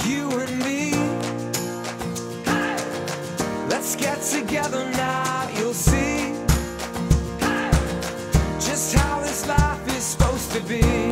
you and me. Hey! Let's get together now, you'll see. Hey! Just how this life is supposed to be.